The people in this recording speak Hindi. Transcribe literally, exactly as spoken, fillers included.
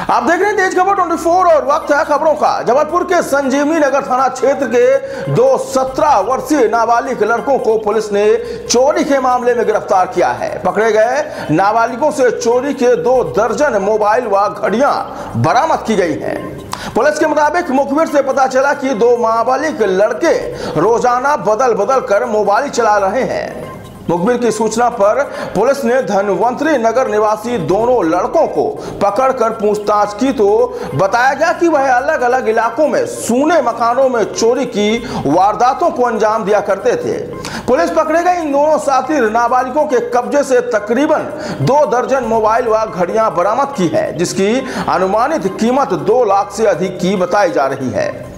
आप देख रहे हैं तेज खबर चौबीस और वक्त है खबरों का। जबलपुर के संजीवनी नगर थाना क्षेत्र के दो सत्रह वर्षीय नाबालिग लड़कों को पुलिस ने चोरी के मामले में गिरफ्तार किया है। पकड़े गए नाबालिगों से चोरी के दो दर्जन मोबाइल व घड़ियां बरामद की गई हैं। पुलिस के मुताबिक मुखबिर से पता चला कि दो नाबालिग लड़के रोजाना बदल बदल कर मोबाइल चला रहे हैं। मुखबिर की सूचना पर पुलिस ने धनवंतरी नगर निवासी दोनों लड़कों को पकड़कर पूछताछ की तो बताया गया कि वह अलग अलग इलाकों में सूने मकानों में चोरी की वारदातों को अंजाम दिया करते थे। पुलिस पकड़े गए इन दोनों साथी नाबालिगों के कब्जे से तकरीबन दो दर्जन मोबाइल व घड़ियां बरामद की है, जिसकी अनुमानित कीमत दो लाख से अधिक की बताई जा रही है।